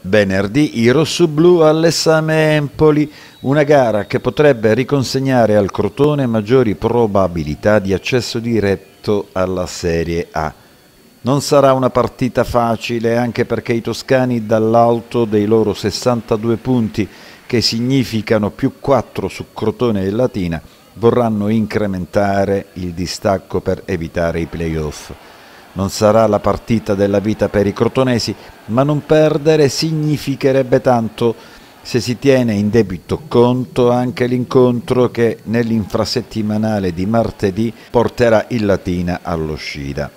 Venerdì i rossoblù all'Esame Empoli, una gara che potrebbe riconsegnare al Crotone maggiori probabilità di accesso diretto alla Serie A. Non sarà una partita facile anche perché i toscani dall'alto dei loro 62 punti, che significano più 4 su Crotone e Latina, vorranno incrementare il distacco per evitare i play-off. Non sarà la partita della vita per i crotonesi, ma non perdere significherebbe tanto se si tiene in debito conto anche l'incontro che nell'infrasettimanale di martedì porterà il Latina all'uscita.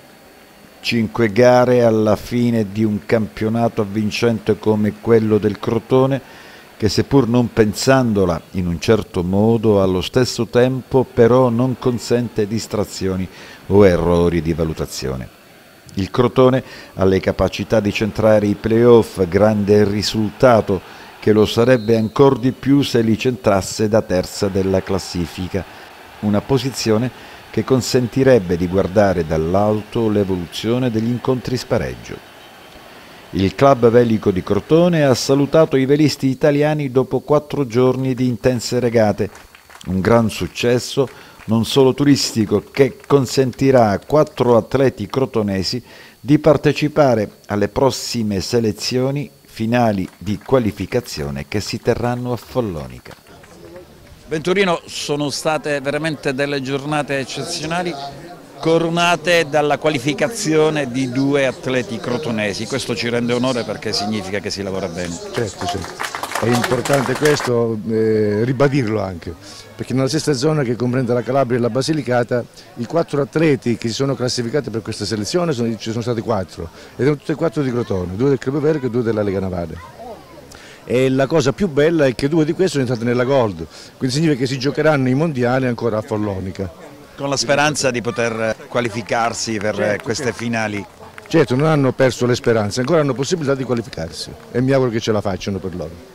5 gare alla fine di un campionato avvincente come quello del Crotone, che seppur non pensandola in un certo modo, allo stesso tempo però non consente distrazioni o errori di valutazione. Il Crotone ha le capacità di centrare i play-off, grande risultato che lo sarebbe ancor di più se li centrasse da terza della classifica, una posizione che consentirebbe di guardare dall'alto l'evoluzione degli incontri spareggio. Il club velico di Crotone ha salutato i velisti italiani dopo 4 giorni di intense regate, un gran successo non solo turistico che consentirà a 4 atleti crotonesi di partecipare alle prossime selezioni finali di qualificazione che si terranno a Follonica. Venturino, sono state veramente delle giornate eccezionali, coronate dalla qualificazione di 2 atleti crotonesi. Questo ci rende onore perché significa che si lavora bene. Certo, è importante questo, ribadirlo anche, perché nella stessa zona che comprende la Calabria e la Basilicata, i 4 atleti che si sono classificati per questa selezione ci sono stati 4, ed erano tutti e 4 di Crotone, 2 del Club Verga e 2 della Lega Navale. E la cosa più bella è che 2 di questi sono entrati nella Gold, quindi significa che si giocheranno i mondiali ancora a Follonica. Con la speranza di poter qualificarsi per queste finali. Certo, non hanno perso le speranze, ancora hanno possibilità di qualificarsi e mi auguro che ce la facciano per loro.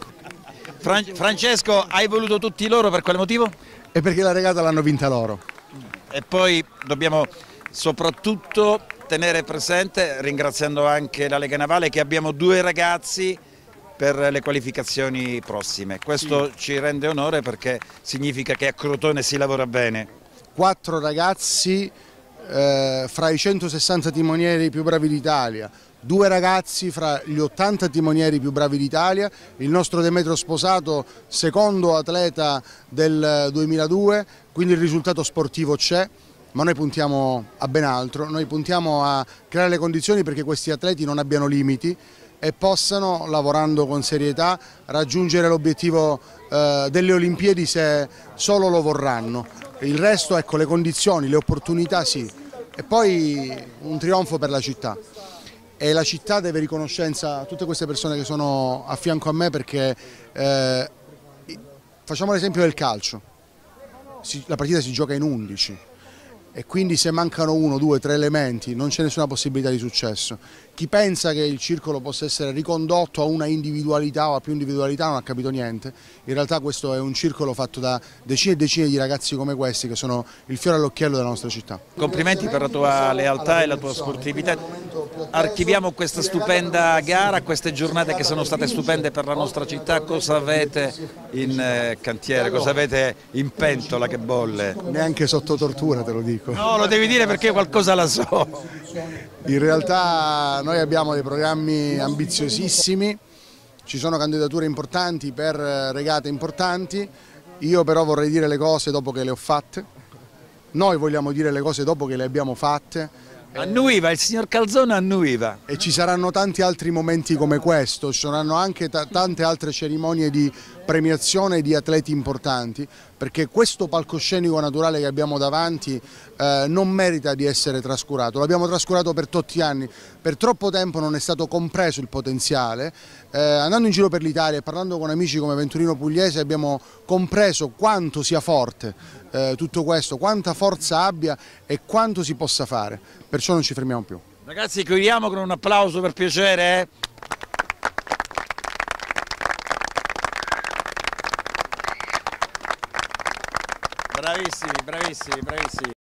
Francesco, hai voluto tutti loro per quale motivo? E perché la regata l'hanno vinta loro. E poi dobbiamo soprattutto tenere presente, ringraziando anche la Lega Navale, che abbiamo 2 ragazzi per le qualificazioni prossime. Questo ci rende onore perché significa che a Crotone si lavora bene. 4 ragazzi fra i 160 timonieri più bravi d'Italia, 2 ragazzi fra gli 80 timonieri più bravi d'Italia, il nostro Demetrio Sposato secondo atleta del 2002, quindi il risultato sportivo c'è, ma noi puntiamo a ben altro, noi puntiamo a creare le condizioni perché questi atleti non abbiano limiti e possano, lavorando con serietà, raggiungere l'obiettivo delle Olimpiadi se solo lo vorranno. Il resto, ecco, le condizioni, le opportunità sì, e poi un trionfo per la città. E la città deve riconoscenza a tutte queste persone che sono a fianco a me perché facciamo l'esempio del calcio, la partita si gioca in 11 e quindi se mancano 1, 2, 3 elementi non c'è nessuna possibilità di successo. Chi pensa che il circolo possa essere ricondotto a una individualità o a più individualità non ha capito niente. In realtà questo è un circolo fatto da decine e decine di ragazzi come questi che sono il fiore all'occhiello della nostra città. Complimenti per la tua lealtà e la tua sportività. Archiviamo questa stupenda gara, queste giornate che sono state stupende per la nostra città. Cosa avete in cantiere, cosa avete in pentola che bolle? Neanche sotto tortura, te lo dico. No, lo devi dire perché qualcosa la so. In realtà noi abbiamo dei programmi ambiziosissimi, ci sono candidature importanti per regate importanti, io però vorrei dire le cose dopo che le ho fatte, noi vogliamo dire le cose dopo che le abbiamo fatte. Annuiva, il signor Calzone annuiva. E ci saranno tanti altri momenti come questo, ci saranno anche tante altre cerimonie di premiazione di atleti importanti, perché questo palcoscenico naturale che abbiamo davanti non merita di essere trascurato, l'abbiamo trascurato per tutti gli anni, per troppo tempo non è stato compreso il potenziale, andando in giro per l'Italia e parlando con amici come Venturino Pugliese abbiamo compreso quanto sia forte tutto questo, quanta forza abbia e quanto si possa fare, perciò non ci fermiamo più. Ragazzi, chiudiamo con un applauso per piacere. Bravissimi, bravissimi, bravissimi.